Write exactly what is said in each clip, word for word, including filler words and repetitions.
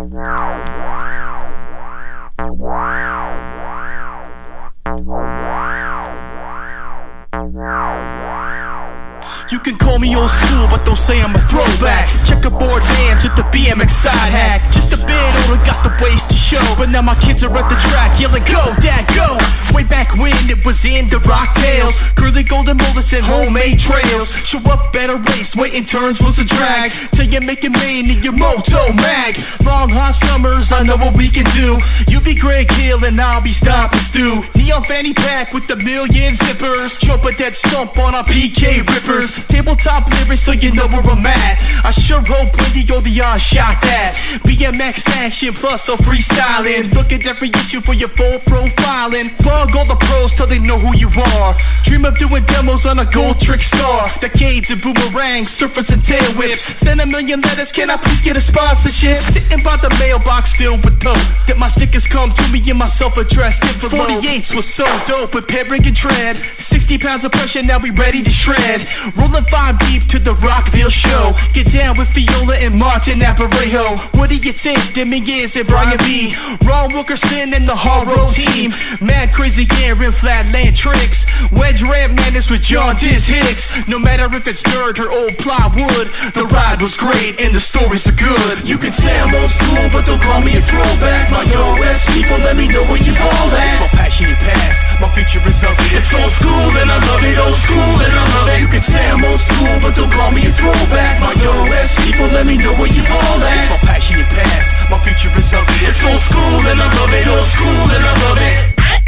You can call me old school, but don't say I'm a throwback. Checkerboard vans with the B M X side hack. Just a bit older, got the ways to show, but now my kids are at the track yelling, go, dad, go. Way back when it was in the rock tales, curly golden bullets and homemade trails. Show up at a race, waiting turns was a drag, till you make it main in your moto mag. Long hot summers, I know what we can do. You be Greg Hill and I'll be Stompin' Stu. Neon fanny pack with the million zippers, jump a dead stump on our P K rippers. Tabletop lyrics so you know where I'm at. I sure hope Wendy or the odds shot that. B M X action plus some freestyling. Look at every issue for your full profiling. Bug all the pros till they know who you are. Dream of doing demos on a gold trick star. Decades of boomerangs, surfers and tail whips. Send a million letters, can I please get a sponsorship? Sitting by the mailbox filled with dope, that my stickers come to me in my self-addressed envelope. forty-eights was so dope with pairing and tread. Sixty pounds of pressure, now we ready to shred. Rolling five deep to the Rockville show. Get down with Viola and Martin Apparejo. What do you think? Dominguez and Brian B. Ron Wilkerson and the Haro team. Mad crazy air and flatland tricks. Wedge ramp madness with John Diz Hicks. No matter if it's dirt or old plywood, the ride was great and the stories are good. You can say I'm old school, but don't call me a throwback. My O S people, let me know where you all at. My passionate past, my future is ugly. It's old school and I love it, old school and I love it. You can say I'm old school, but don't call me a throwback. My O S people, let me know where you all at. My passionate past, my future is ugly. It's old school and I love it, old school and I love it.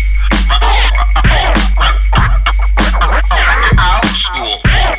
Old school.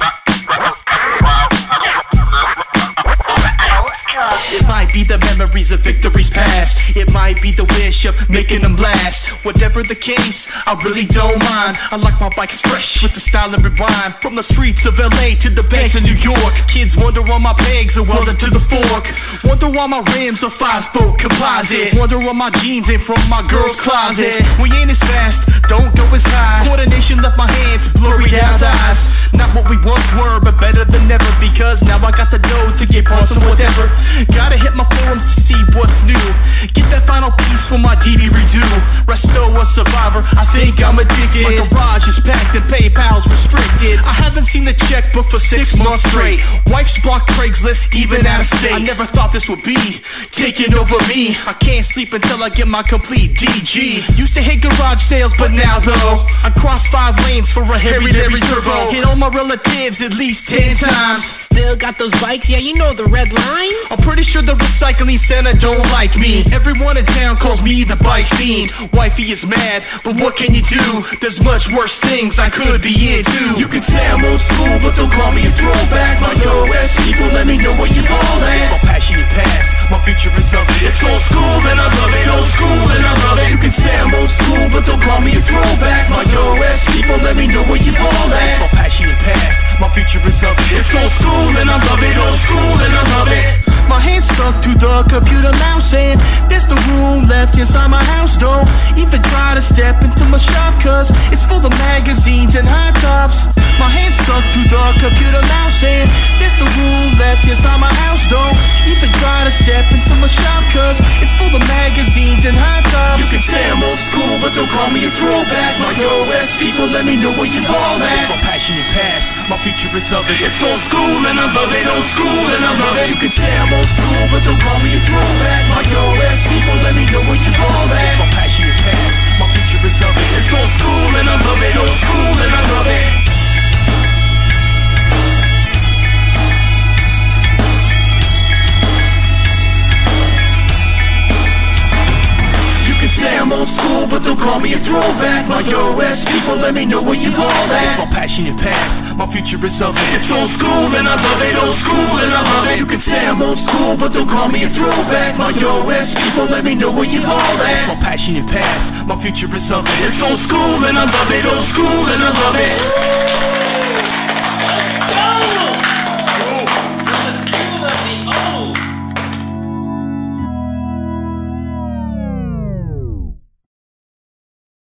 It might be the memories of victories past. It might be the wish of making them last. Whatever the case, I really don't mind. I like my bikes fresh with the style and rewind. From the streets of L A to the banks of New York. Kids wonder why my pegs are welded to the fork. Wonder why my rims are five-spoke composite. Wonder why my jeans ain't from my girl's closet. We ain't as fast, don't go as high. Coordination left my hands, blurry out eyes. Not what we once were, but better than ever. Because now I got the dough to get on to whatever. Gotta hit my forums to see what's new. Get that final piece for my D B redo. Resto a survivor, I think I'm addicted. My garage is packed and PayPal's restricted. I haven't seen the checkbook for six months straight. Wife's blocked Craigslist, even out of state. I never thought this would be taking over me. I can't sleep until I get my complete D G. Used to hate garage sales, but now though I cross five lanes for a Harry Larry turbo. Hit all my relatives at least ten times. Still got those bikes, yeah, you know the red lines. I'm pretty sure the recycling center don't like me. Everyone in town calls me the bike fiend. Wifey is mad, but what can you do? There's much worse things I could be into. You can say I'm old school, but don't call me a throwback. My O S people, let me know where you all at. My passionate past, my future is ugly. It's old school and I love it, old school and I love it. You can say I'm old school, but don't call me a throwback. My O S people, let me know where you all at. My passionate past, my future is ugly. It's old school and I love it, old school and I love it. My hands stuck to the computer mouse and there's the room left inside my house. Don't even try to step into my shop cause it's full of magazines and hot tops. My hands stuck to the computer mouse and there's the room left inside my house. Don't even try to step into my shop cause it's full of magazines and hot tops. You can say I'm old school but don't call me a throwback. My O S people, let me know where you all at. It's my passionate past, my future is of it. It's old school and I love it, old school and I love it. You can say I'm old school, but don't call me a throwback. My O S people, let me know where you all at. It's my passionate past, my future is of it. It's old school and I love it, old school and I love it. Say I'm old school, but don't call me a throwback. My O S people, let me know where you all at. It's my passionate past, my future is of it. It's old school and I love it, old school and I love it. You can say I'm old school, but don't call me a throwback. My O S people, let me know where you all at. It's my passionate past, my future is of it. It's old school and I love it, old school and I love it.